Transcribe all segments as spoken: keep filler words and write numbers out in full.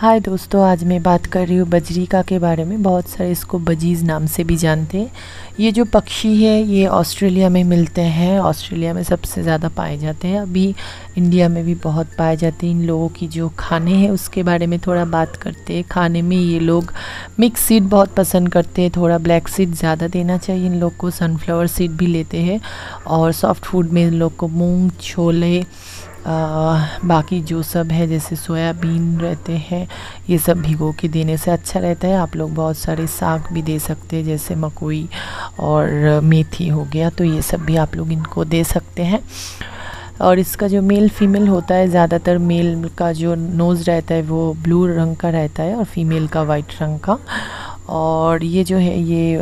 हाय दोस्तों, आज मैं बात कर रही हूँ बजरीका के बारे में। बहुत सारे इसको बजीज़ नाम से भी जानते हैं। ये जो पक्षी है ये ऑस्ट्रेलिया में मिलते हैं, ऑस्ट्रेलिया में सबसे ज़्यादा पाए जाते हैं। अभी इंडिया में भी बहुत पाए जाते हैं। इन लोगों की जो खाने हैं उसके बारे में थोड़ा बात करते हैं। खाने में ये लोग मिक्स सीड बहुत पसंद करते हैं, थोड़ा ब्लैक सीड ज़्यादा देना चाहिए इन लोग को। सनफ्लावर सीड भी लेते हैं और सॉफ्ट फूड में इन लोग को मूंग, छोले, आ, बाकी जो सब है जैसे सोयाबीन रहते हैं, ये सब भिगो के देने से अच्छा रहता है। आप लोग बहुत सारे साग भी दे सकते हैं जैसे मकोई और मेथी हो गया, तो ये सब भी आप लोग इनको दे सकते हैं। और इसका जो मेल फीमेल होता है, ज़्यादातर मेल का जो नोज़ रहता है वो ब्लू रंग का रहता है और फीमेल का वाइट रंग का। और ये जो है ये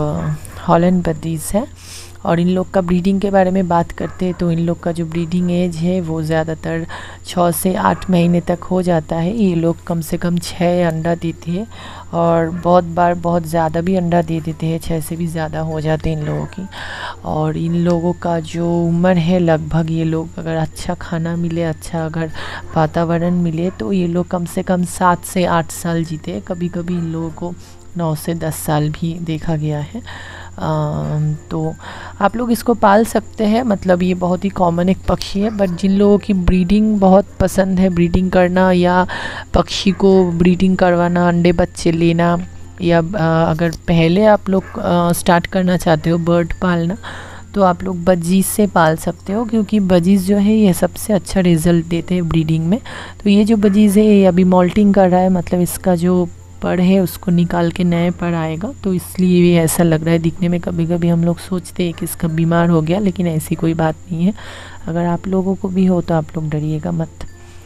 हॉलैंड बजीज़ है। और इन लोग का ब्रीडिंग के बारे में बात करते हैं तो इन लोग का जो ब्रीडिंग एज है वो ज़्यादातर छः से आठ महीने तक हो जाता है। ये लोग कम से कम छः अंडा देते हैं और बहुत बार बहुत ज़्यादा भी अंडा दे देते हैं, छः से भी ज़्यादा हो जाते हैं इन लोगों की। और इन लोगों का जो उम्र है लगभग, ये लोग अगर अच्छा खाना मिले, अच्छा अगर वातावरण मिले तो ये लोग कम से कम सात से आठ साल जीते हैं। कभी कभी इन लोगों को नौ से दस साल भी देखा गया है। आ, तो आप लोग इसको पाल सकते हैं। मतलब ये बहुत ही कॉमन एक पक्षी है, बट जिन लोगों की ब्रीडिंग बहुत पसंद है, ब्रीडिंग करना या पक्षी को ब्रीडिंग करवाना, अंडे बच्चे लेना, या आ, अगर पहले आप लोग स्टार्ट करना चाहते हो बर्ड पालना तो आप लोग बजीज़ से पाल सकते हो, क्योंकि बजीज़ जो है ये सबसे अच्छा रिज़ल्ट देते हैं ब्रीडिंग में। तो ये जो बजीज़ है ये अभी मॉल्टिंग कर रहा है, मतलब इसका जो पड़ है उसको निकाल के नए पड़ आएगा, तो इसलिए भी ऐसा लग रहा है दिखने में। कभी कभी हम लोग सोचते हैं कि इसका बीमार हो गया, लेकिन ऐसी कोई बात नहीं है। अगर आप लोगों को भी हो तो आप लोग डरिएगा मत।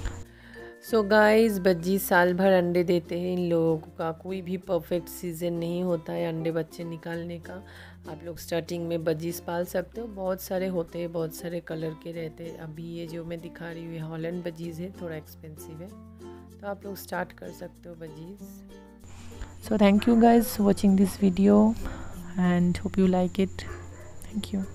सो गाइस, बज्जी साल भर अंडे देते हैं। इन लोगों का कोई भी परफेक्ट सीज़न नहीं होता है अंडे बच्चे निकालने का। आप लोग स्टार्टिंग में बजीज़ पाल सकते हो, बहुत सारे होते हैं, बहुत सारे कलर के रहते हैं। अभी ये जो मैं दिखा रही हूँ ये हॉलैंड बजीज़ है, थोड़ा एक्सपेंसिव है, तो आप लोग स्टार्ट कर सकते हो बजीज़। So thank you guys for watching this video and hope you like it. Thank you.